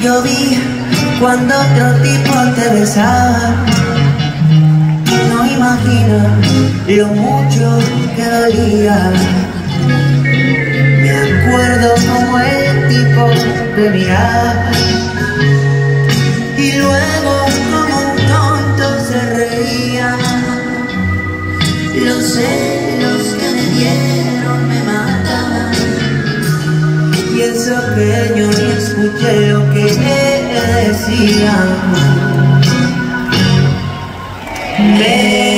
Yo vi cuando otro tipo te besaba. No imaginas lo mucho que dolía. Me acuerdo como el tipo te miraba y luego como un tonto se reía. Los celos que me dieron me mataban. Pienso que yo ni escuché lo que decían.